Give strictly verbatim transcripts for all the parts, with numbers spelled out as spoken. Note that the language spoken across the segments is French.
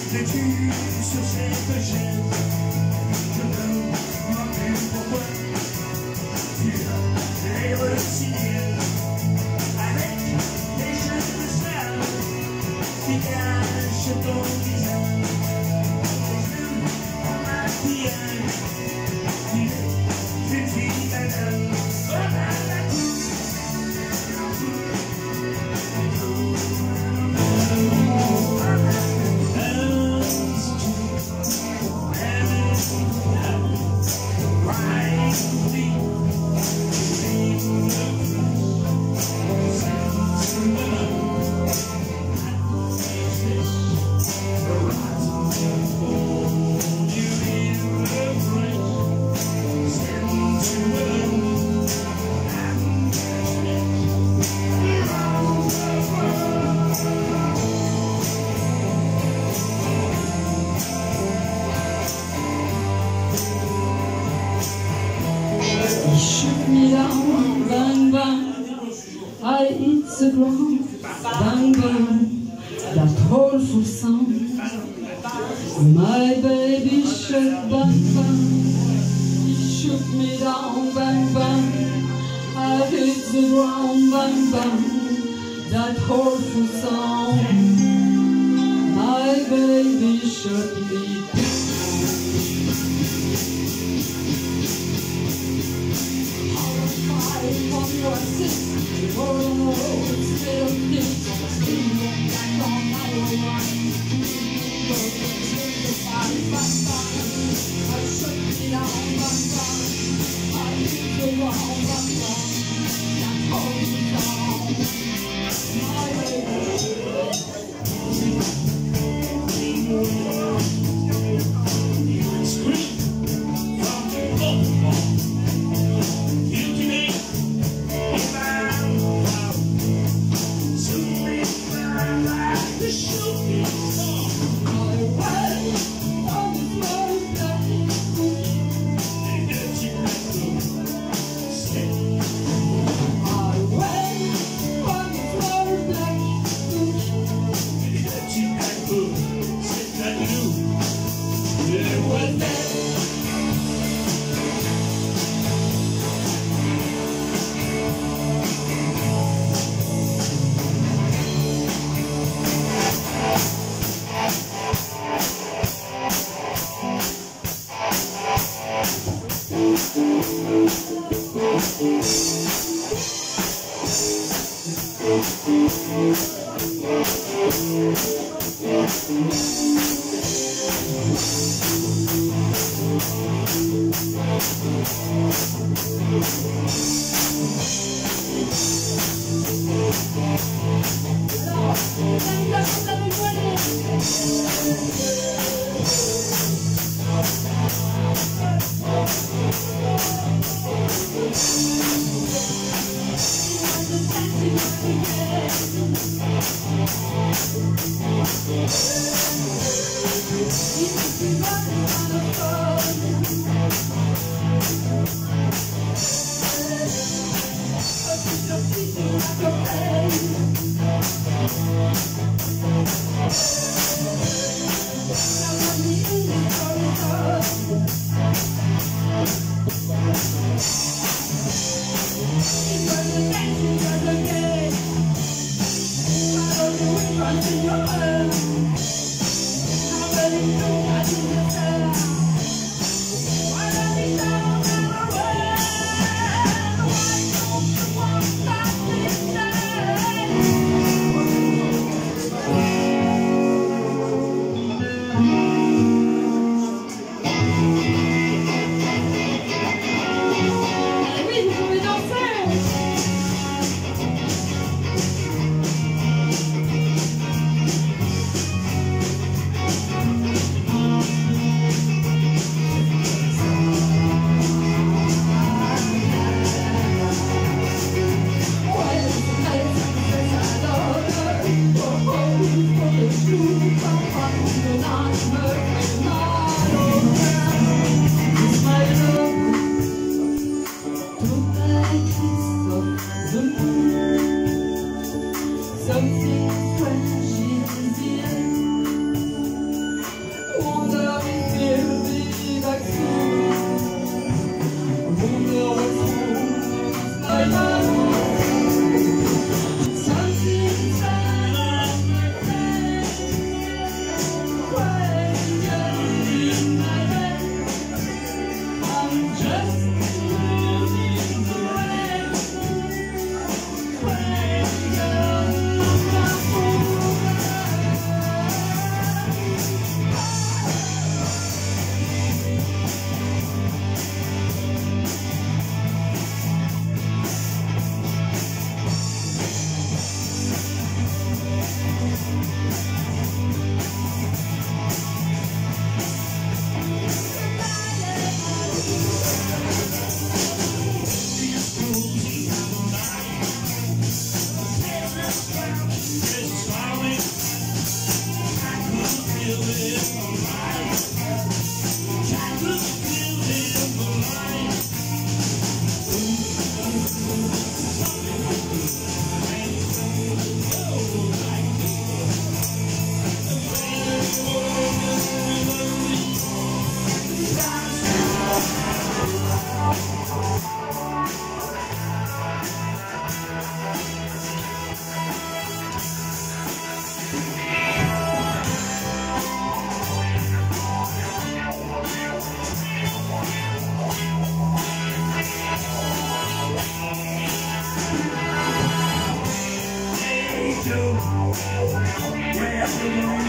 Vêtu sur cette chaise, je me demande pourquoi tu as l'air si bien, avec des cheveux sales qui cachent ton visage, tes yeux en maquillage, tu es une fille banale, banale à tout. Shoot me down, bang bang, I eat the ground, bang bang, that awful sound. My baby shoot bang bang, he shoot me down, bang bang, I hit the ground, bang bang, that awful sound. My baby shot me down. From your city, for the road, still things back on my line. I shook me down, bang bang. I hit the ground, bang bang. That holds me down, my baby. Scream from the up.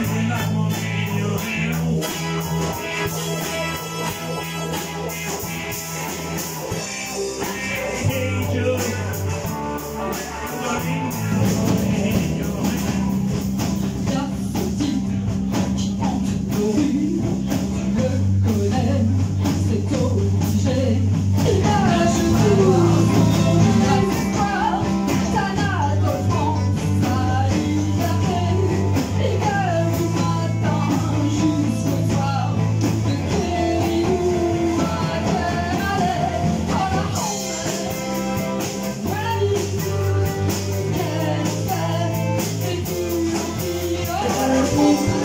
Thank you.